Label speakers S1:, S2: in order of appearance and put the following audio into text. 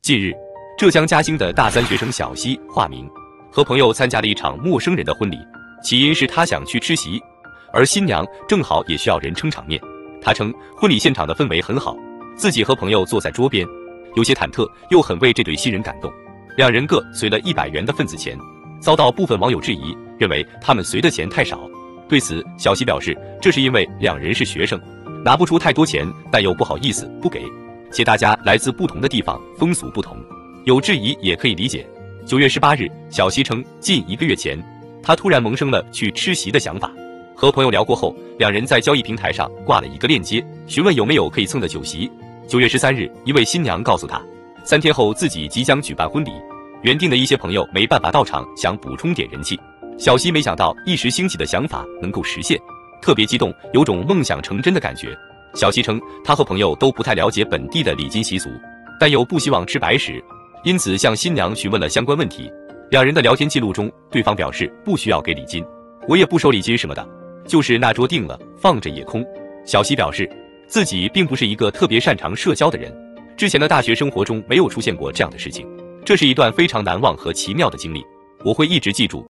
S1: 近日，浙江嘉兴的大三学生小西（化名）和朋友参加了一场陌生人的婚礼。起因是他想去吃席，而新娘正好也需要人撑场面。他称婚礼现场的氛围很好，自己和朋友坐在桌边，有些忐忑，又很为这对新人感动。两人各随了100元的份子钱，遭到部分网友质疑，认为他们随的钱太少。对此，小西表示，这是因为两人是学生，拿不出太多钱，但又不好意思不给。且大家来自不同的地方，风俗不同，有质疑也可以理解。9月18日，小西称近1个月前，他突然萌生了去吃席的想法。和朋友聊过后，两人在交易平台上挂了一个链接，询问有没有可以蹭的酒席。9月13日，一位新娘告诉他，3天后自己即将举办婚礼，原定的一些朋友没办法到场，想补充点人气。小西没想到一时兴起的想法能够实现，特别激动，有种梦想成真的感觉。小西称，他和朋友都不太了解本地的礼金习俗，但又不希望吃白食，因此向新娘询问了相关问题。两人的聊天记录中，对方表示不需要给礼金，我也不收礼金什么的，就是那桌定了，放着也空。小西表示，自己并不是一个特别擅长社交的人，之前的大学生活中没有出现过这样的事情，这是一段非常难忘和奇妙的经历，我会一直记住。